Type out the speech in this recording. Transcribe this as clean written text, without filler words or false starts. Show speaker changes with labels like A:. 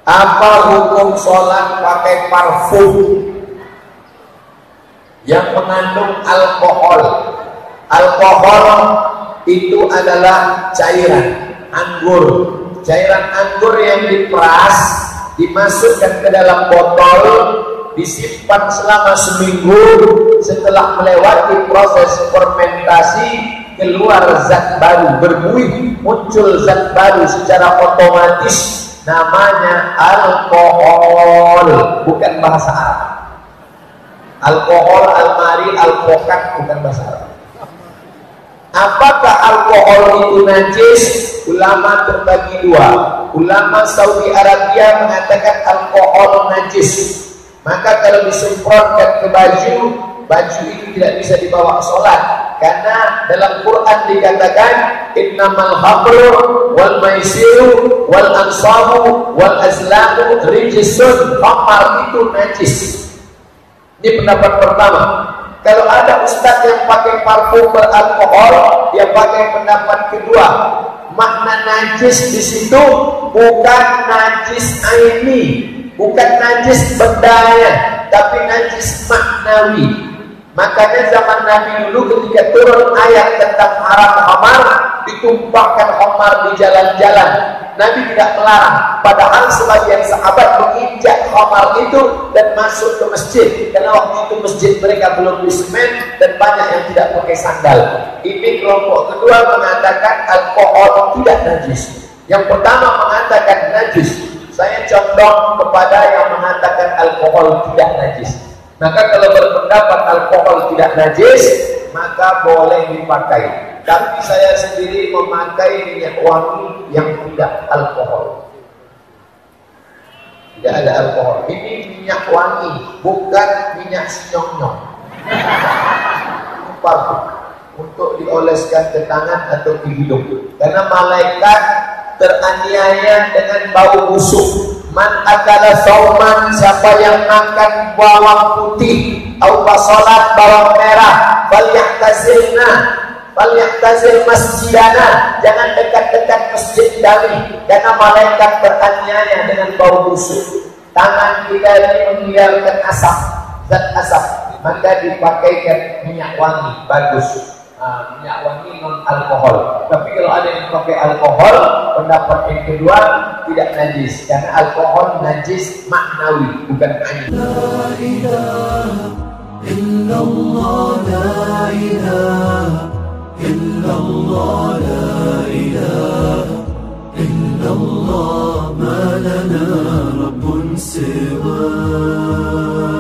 A: Apa hukum sholat pakai parfum yang mengandung alkohol? Alkohol itu adalah cairan anggur. Cairan anggur yang diperas, dimasukkan ke dalam botol, disimpan selama seminggu. Setelah melewati proses fermentasi, keluar zat baru, berbuih, muncul zat baru secara otomatis. Namanya alkohol, bukan bahasa Arab. Alkohol, almari, alpokat, bukan bahasa Arab. Apakah alkohol itu najis? Ulama terbagi dua. Ulama Saudi Arabia mengatakan alkohol najis. Maka kalau disemprotkan ke baju, baju itu tidak bisa dibawa sholat. Karena dalam Quran dikatakan innamal khamru wal maisiru wal ansabu wal azlamu rijsun. Khamar itu najis. Ini pendapat pertama. Kalau ada ustaz yang pakai parfum beralkohol, dia pakai pendapat kedua. Makna najis di situ bukan najis aini, bukan najis bendanya, tapi najis maknawi. Makanya zaman Nabi dulu ketika turun ayat tentang haram khamar, ditumpahkan khamar di jalan-jalan. Nabi tidak melarang, padahal sebagian sahabat menginjak khamar itu dan masuk ke masjid. Karena waktu itu masjid mereka belum disemen dan banyak yang tidak pakai sandal. Ini kelompok kedua mengatakan alkohol tidak najis. Yang pertama mengatakan najis. Saya condong kepada yang mengatakan alkohol tidak najis. Maka kalau berpendapat alkohol tidak najis, maka boleh dipakai. Tapi saya sendiri memakai minyak wangi yang tidak alkohol. Tidak ada alkohol. Ini minyak wangi, bukan minyak senyong-nyong. Parfum untuk dioleskan ke tangan atau di hidung. Karena malaikat teraniaya dengan bau busuk. Man akala sauman, siapa yang makan bawang putih atau basolat bawang merah, falyatazil masjidana, jangan dekat-dekat masjid kami, karena malaikat beraniaya dengan bau busuk. Tangan kita ini mengeluarkan asap, zat asap, maka dipakaikan minyak wangi, bagus. Minyak wangi non alkohol. Tapi kalau ada yang pakai alkohol, pendapat yang kedua tidak najis, karena alkohol najis maknawi, bukan aini. La ilaha illallah, la ilaha illallah, la ilaha illallah, ma lana rabbun siwa.